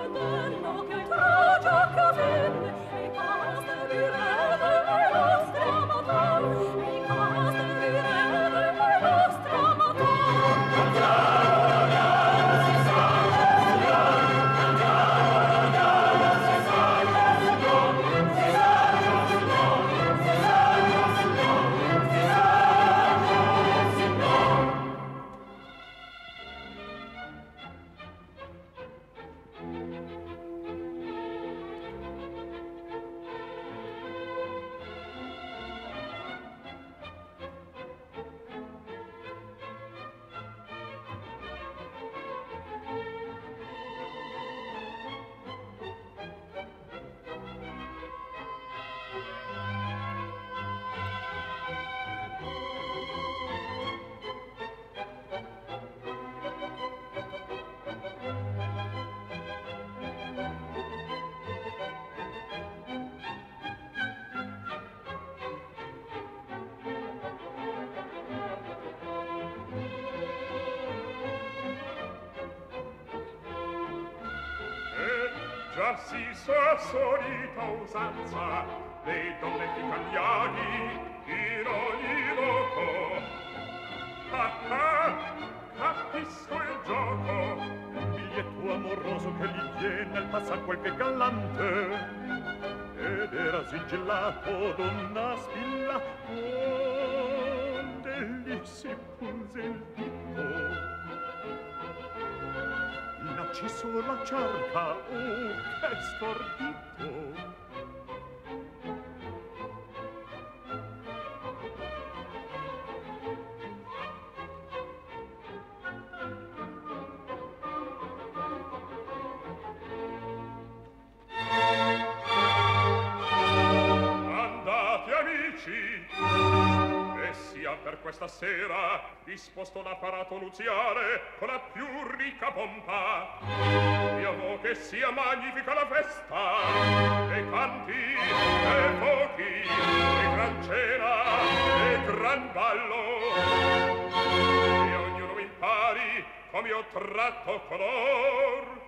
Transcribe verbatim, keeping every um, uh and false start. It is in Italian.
Già si sa solita usanza, le donne ficcan gli aghi in ogni loco. Ah ah, capisco il gioco, un biglietto amoroso che gli viene al passar qualche gallante, ed era sigillato d'una spilla onde gli si punse il dito. Narciso la cerca, oh, che stordito! Andate, amici, e sia per questa sera disposto l'apparato nuziale con la più ricca pompa. Io vo che sia magnifica la festa, e canti, e fuochi, e gran cena, e gran ballo, e ognuno impari come ho tratto color